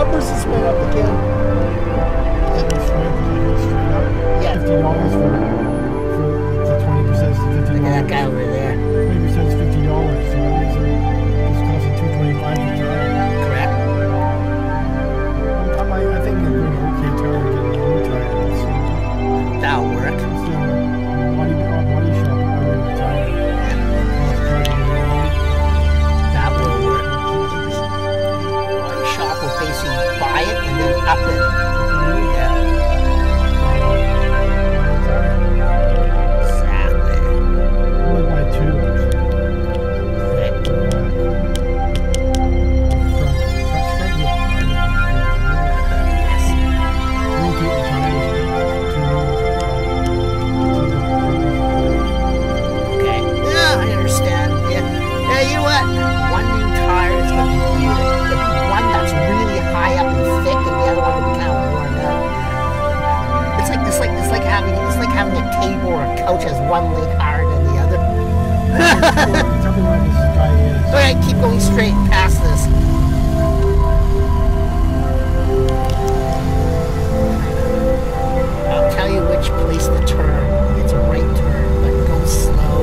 numbers just went up again. Yeah. $50 for the 20% is $50. Look at that guy over there. 20% is $50, so that means it's costing $225 to drive. Correct. I think you're going to OK tire to get a new tire. That'll work. Body shop tire. That will work. Body shop will basically buy it and then up it. Yeah. Exactly. I would buy two. Okay. Okay. Yeah, I understand. Yeah. Yeah, you know what? One new tire is going to be weird. One that's really high up and thick, and the other one will be kind of worn out. It's like having a table or a couch has one leg higher than the other. Tell me where this guy is. All right, keep going straight past this. I'll tell you which place to turn. It's a right turn, but go slow.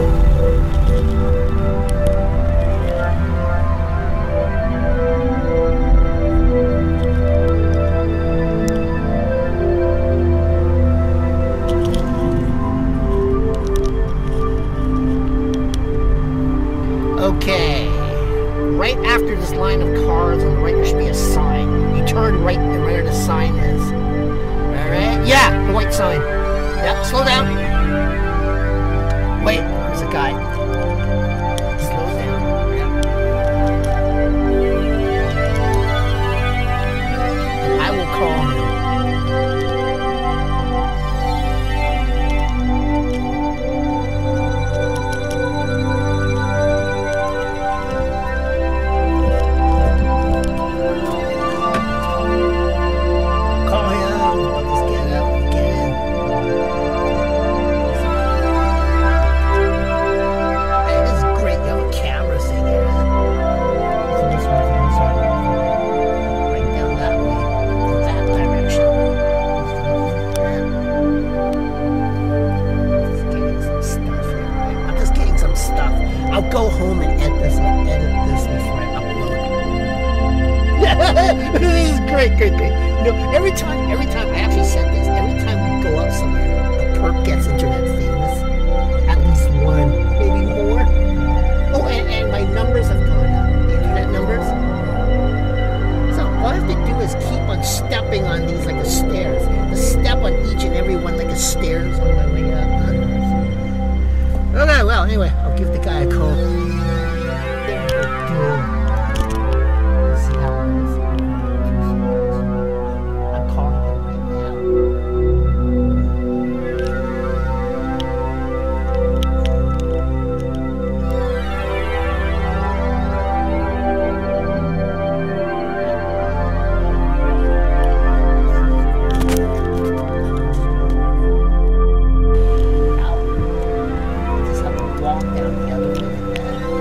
Okay, right after this line of cars on the right, there should be a sign. You turn right where the sign is. All right, yeah, the white sign. Yeah, slow down. Wait, there's a guy. Slow down. Yeah. I will call him. I'll go home and edit this before I upload. Yeah, this is great. You know, every time I actually said this, every time we go out somewhere, a perp gets internet famous. At least one, maybe more. Oh, and my numbers have gone up. The internet numbers. So all I have to do is keep on stepping on these like a stairs. Just step on each and every one like a stairs on my way up. Okay, well, anyway, I'll give the guy a call. Let's see how it is. I'm calling him right now. Down the other way.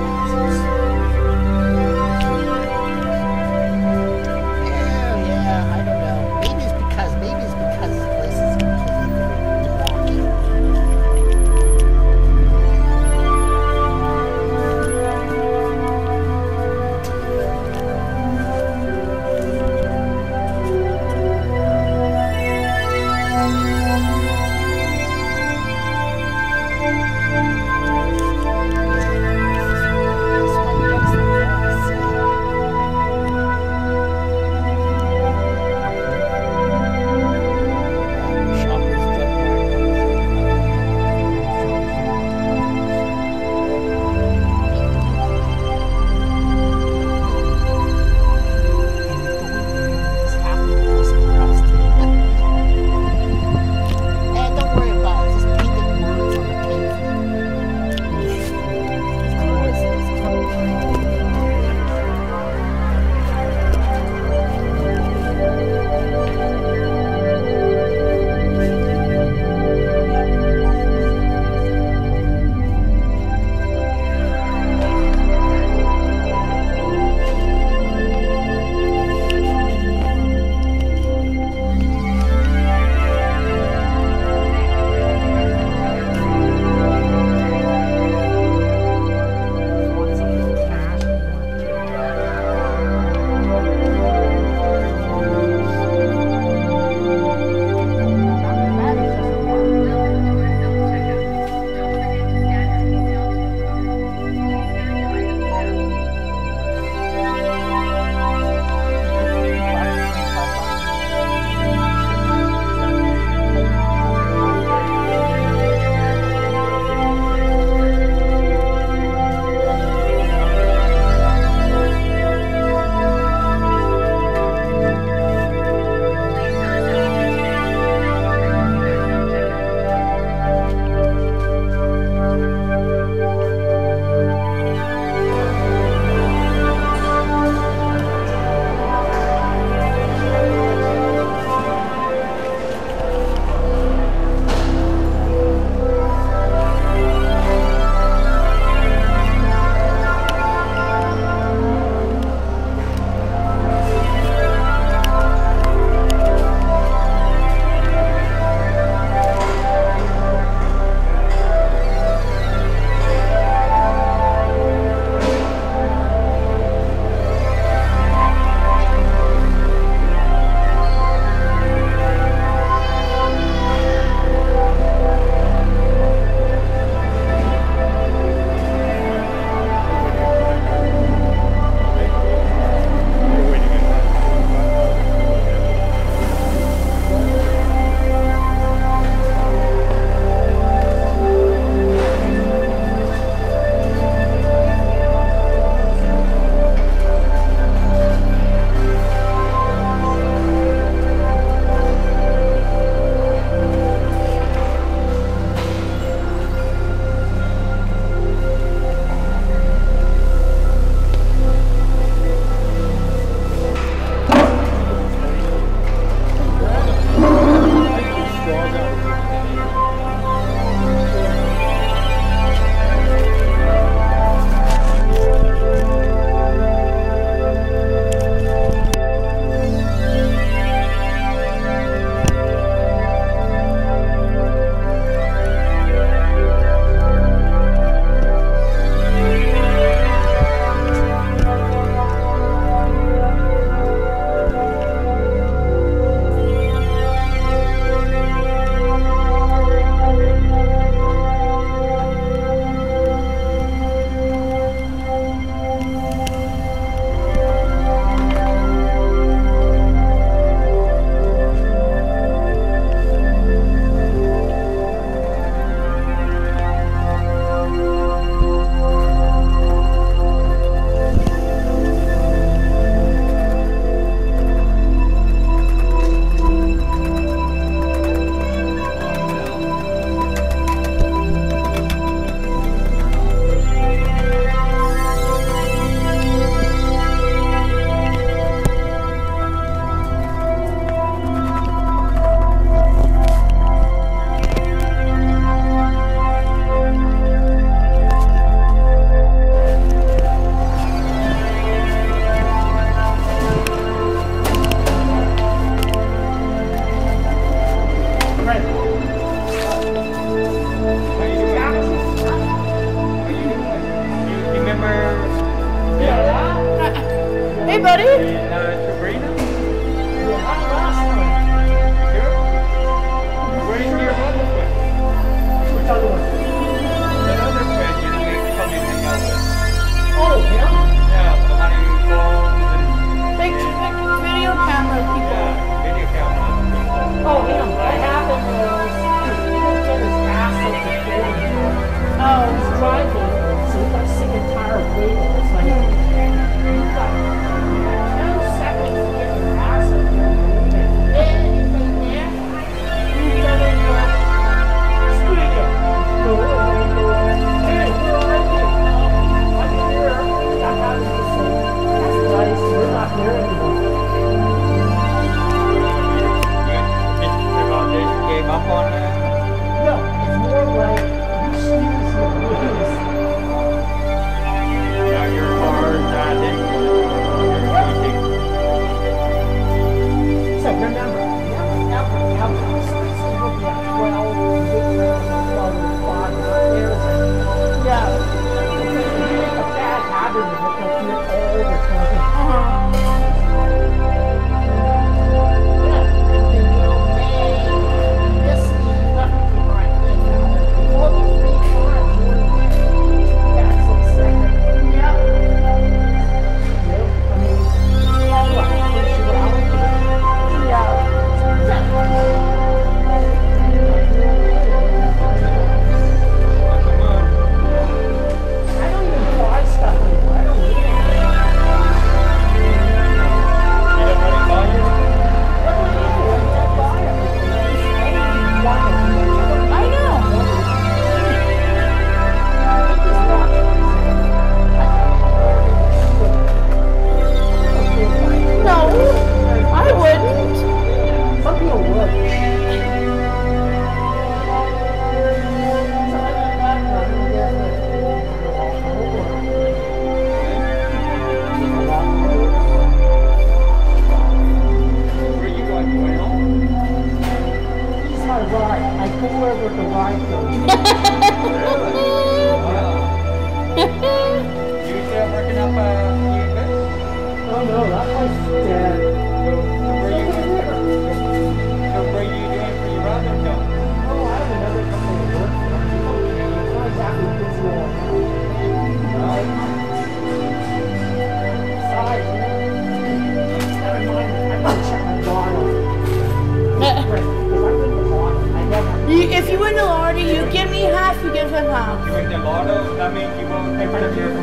If you win the lottery, you give me half, you give him half. You win the lotto, that means you won't get rid of your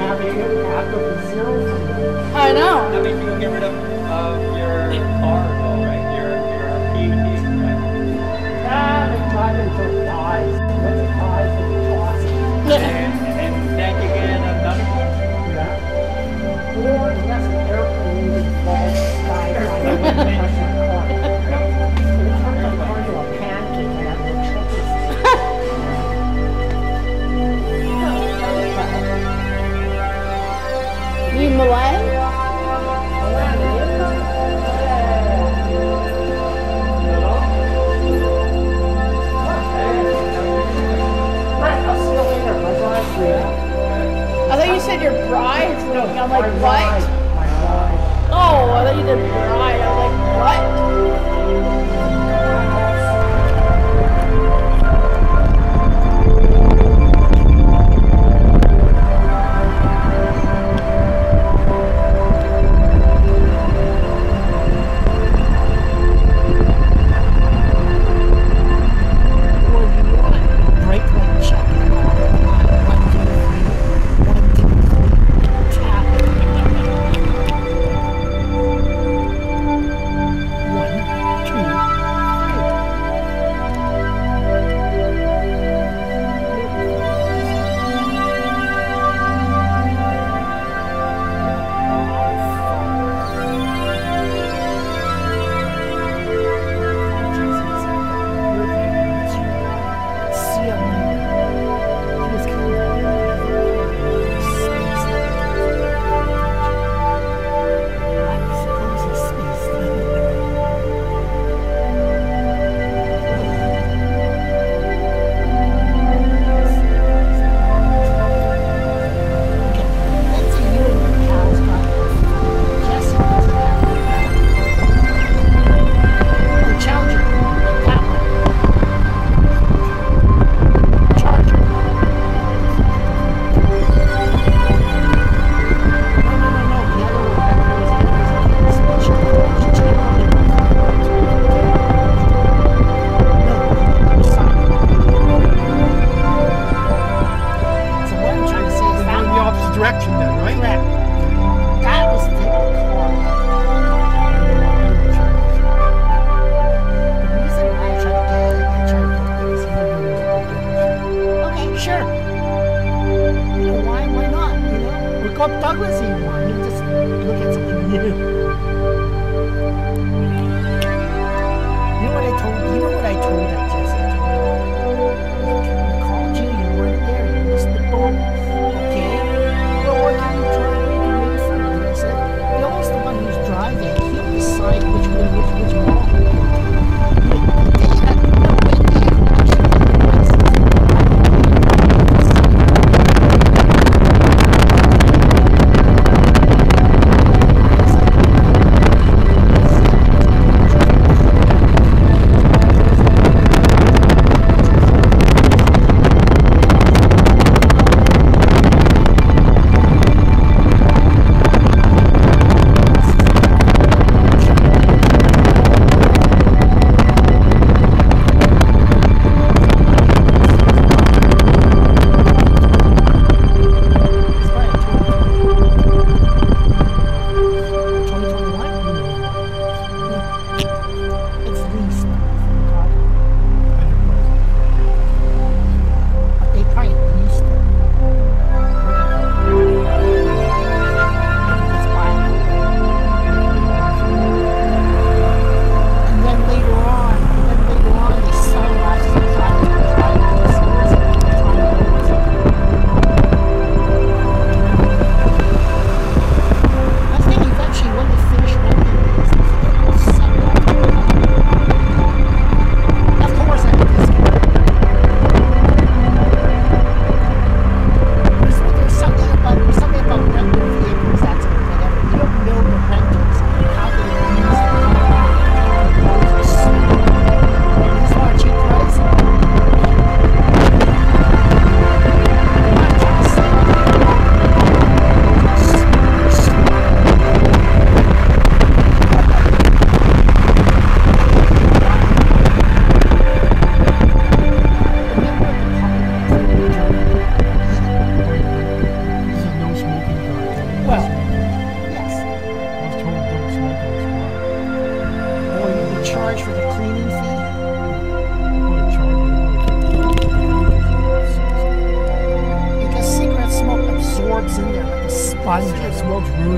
I know. That means you will get rid of your car, though, right? Your PhD, right? And then you get another one? You Milan? I thought you said your bride. I'm like, what? Oh, I thought you said bride. I was like, what?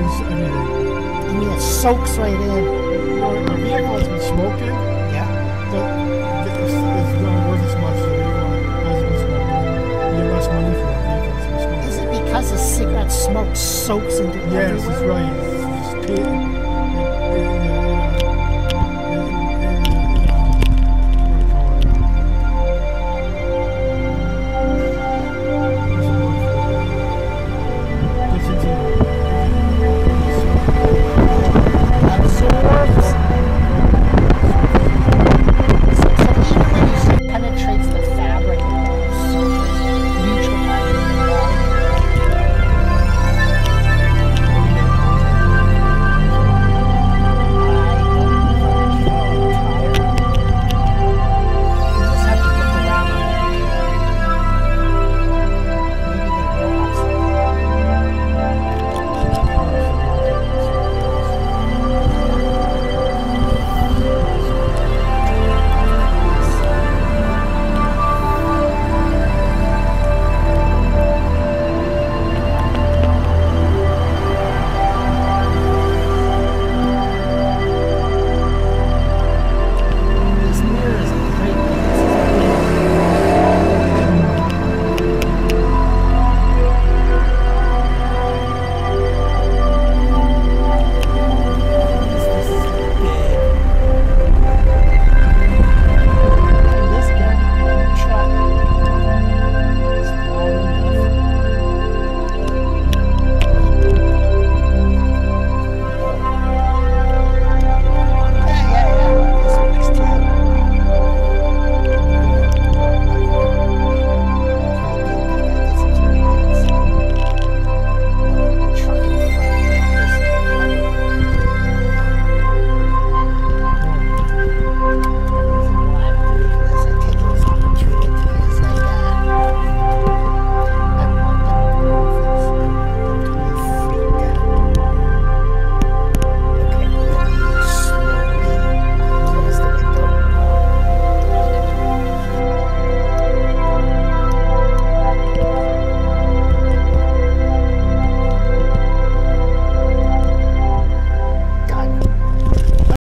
ruins everything. I mean, it soaks right in. You know, a vehicle has been smoked in, Yeah. it's not worth as much as a vehicle has been smoked in. You get less money for a vehicle that's been smoked in. Is it because the cigarette smoke soaks into Yes, everywhere? that's right. It's just